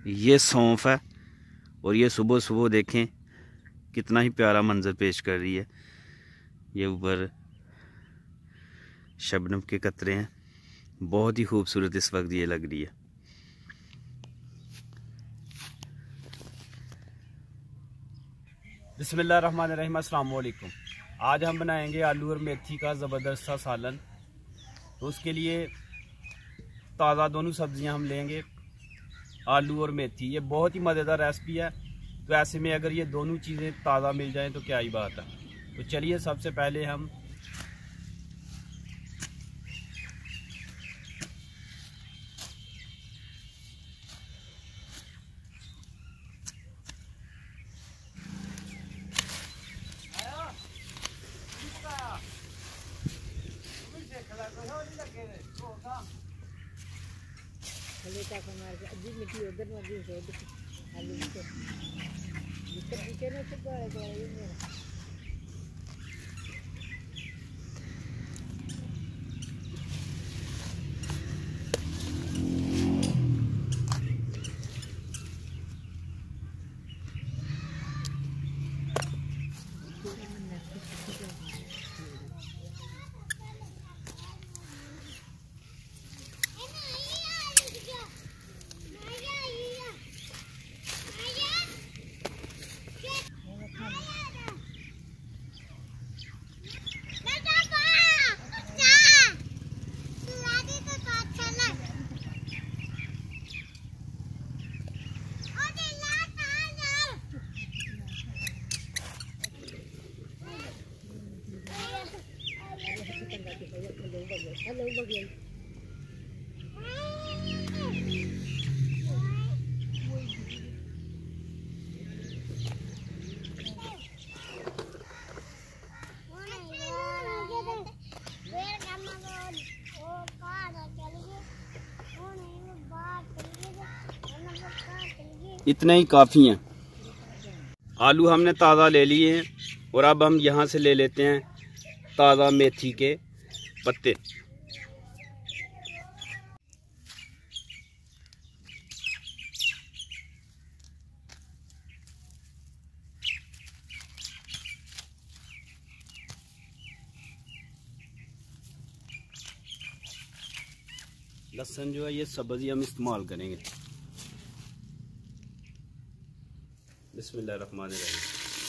ये सौंफ है और ये सुबह सुबह देखें कितना ही प्यारा मंजर पेश कर रही है। ये ऊपर शबनम के कतरे हैं, बहुत ही खूबसूरत इस वक्त ये लग रही है। बिस्मिल्लाहिर्रहमानिर्रहीम, अस्सलाम वालेकुम। आज हम बनाएंगे आलू और मेथी का ज़बरदस्त सा सालन। तो उसके लिए ताज़ा दोनों सब्जियां हम लेंगे, आलू और मेथी। ये बहुत ही मज़ेदार रेसिपी है। तो ऐसे में अगर ये दोनों चीज़ें ताज़ा मिल जाएं तो क्या ही बात है। तो चलिए सबसे पहले हम मिट्टी उधर आलू इतने ही काफ़ी हैं। आलू हमने ताज़ा ले लिए हैं और अब हम यहाँ से ले लेते हैं ताज़ा मेथी के पत्ते। लहसुन जो है ये सब्ज़ी हम इस्तेमाल करेंगे। बिस्मिल्लाहिर्रहमानिर्रहीम।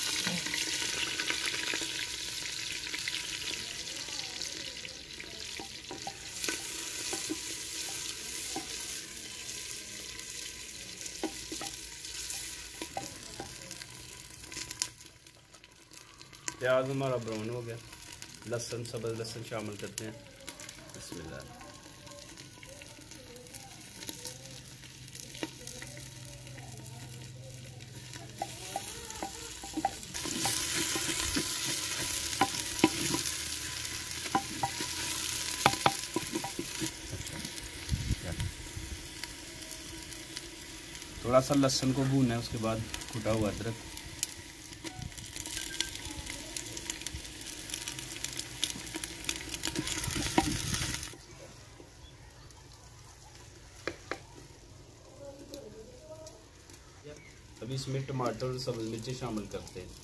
प्याज हमारा ब्राउन हो गया, लहसुन सब्ज़ लहसुन शामिल करते हैं। बिस्मिल्लाह। थोड़ा सा लहसुन को भूनना है, उसके बाद कुटा हुआ अदरक। अभी इसमें टमाटर और सब्ज़ मिर्ची शामिल करते हैं।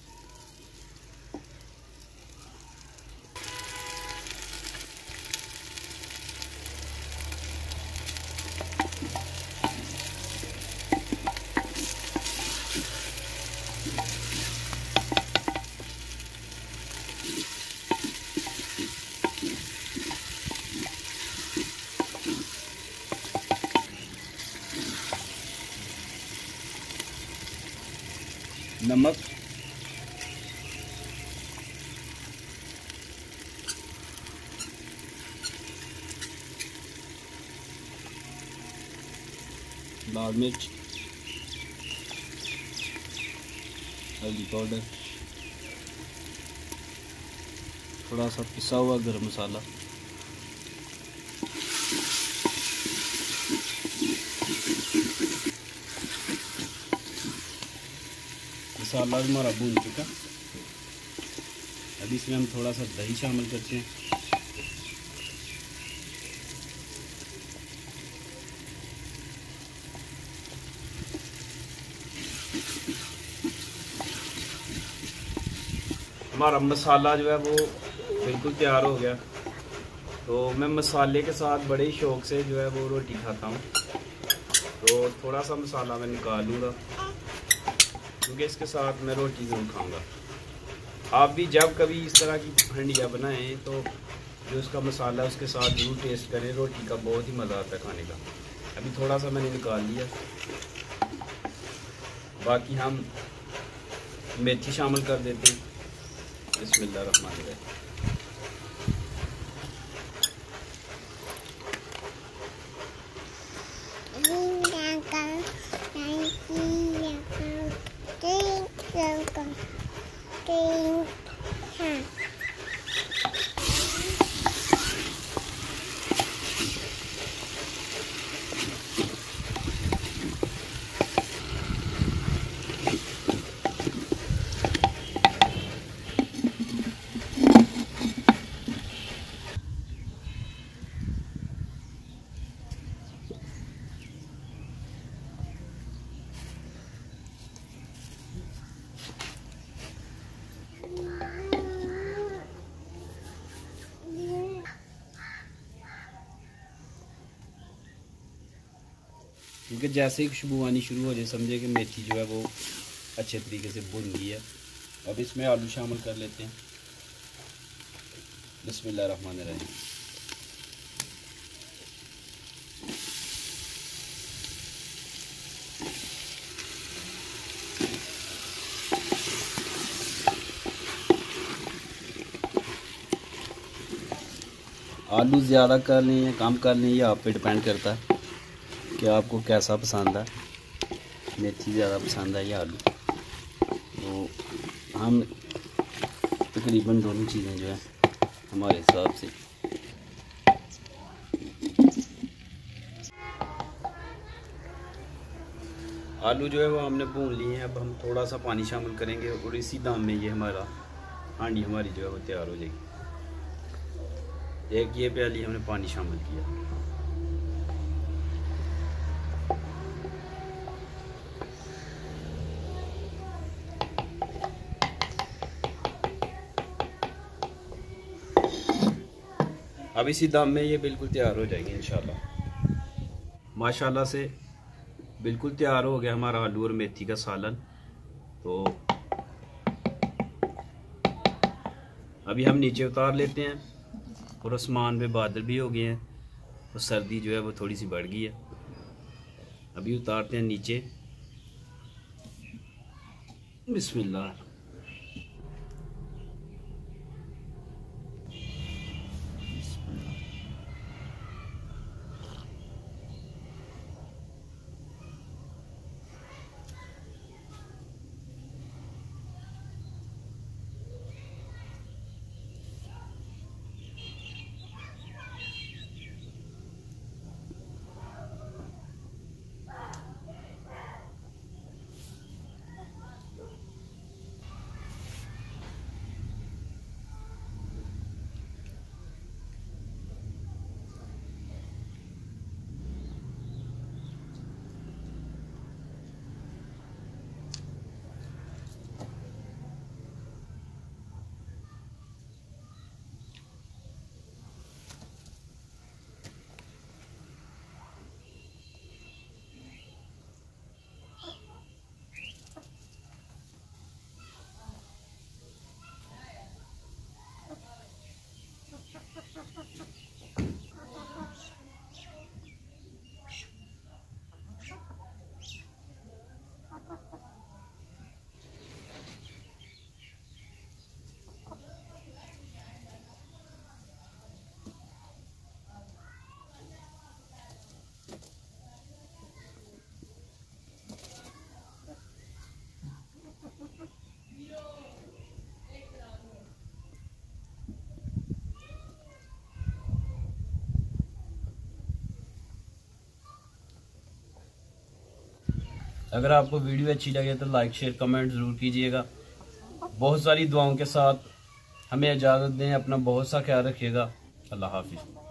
नमक, लाल मिर्च, हल्दी पाउडर, थोड़ा सा पिसा हुआ गरम मसाला, मसाला हमारा भून चुका। अब इसमें हम थोड़ा सा दही शामिल करते हैं। हमारा मसाला जो है वो बिल्कुल तैयार हो गया। तो मैं मसाले के साथ बड़े ही शौक़ से जो है वो रोटी खाता हूँ। तो थोड़ा सा मसाला मैं निकाल लूँगा क्योंकि इसके साथ मैं रोटी ज़रूर खाऊँगा। आप भी जब कभी इस तरह की हंडिया बनाएं तो जो उसका मसाला है उसके साथ जरूर टेस्ट करें। रोटी का बहुत ही मज़ा आता है खाने का। अभी थोड़ा सा मैंने निकाल लिया। बाकी हम मेथी शामिल कर देते हैं। बिस्मिल्लाहिर्रहमानिर्रहीम। क्योंकि जैसे ही खुशबू आनी शुरू हो जाए समझे कि मेथी जो है वो अच्छे तरीके से भुन गई है। अब इसमें आलू शामिल कर लेते हैं। बिस्मिल्लाहिर्रहमानिर्रहीम। आलू ज़्यादा कर लें या कम कर लें ये आप पे डिपेंड करता है कि आपको कैसा पसंद है। मेथी ज़्यादा पसंद है या आलू। तो हम तकरीबन दोनों चीज़ें जो है हमारे हिसाब से आलू जो है वो हमने भून लिए हैं। अब हम थोड़ा सा पानी शामिल करेंगे और इसी दाम में ये हमारा हांडी हमारी जो है वो तैयार हो जाएगी। एक ये प्याली हमने पानी शामिल किया। अब इसी दाम में ये बिल्कुल तैयार हो जाएंगे इंशाल्लाह। माशाल्लाह से बिल्कुल तैयार हो गया हमारा आलू और मेथी का सालन। तो अभी हम नीचे उतार लेते हैं और आसमान पे बादल भी हो गए हैं और सर्दी जो है वो थोड़ी सी बढ़ गई है। अभी उतारते हैं नीचे। बिस्मिल्लाह। अगर आपको वीडियो अच्छी लगे तो लाइक शेयर कमेंट ज़रूर कीजिएगा। बहुत सारी दुआओं के साथ हमें इजाज़त दें। अपना बहुत सा ख्याल रखिएगा। अल्लाह हाफिज़।